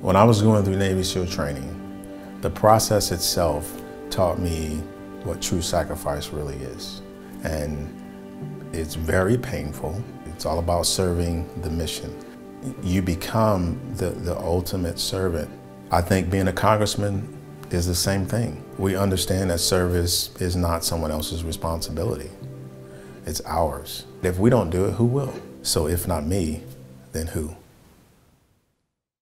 When I was going through Navy SEAL training, the process itself taught me what true sacrifice really is. And it's very painful. It's all about serving the mission. You become the ultimate servant. I think being a congressman is the same thing. We understand that service is not someone else's responsibility. It's ours. If we don't do it, who will? So if not me, then who?